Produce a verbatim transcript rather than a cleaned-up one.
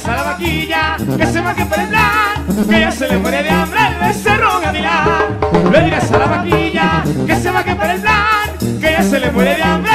dirás a la vaquilla que se va que por el plan, que ya se le muere de hambre el becerro gavilán. Le dirás a la vaquilla que se va que por el plan, que ya se le muere de hambre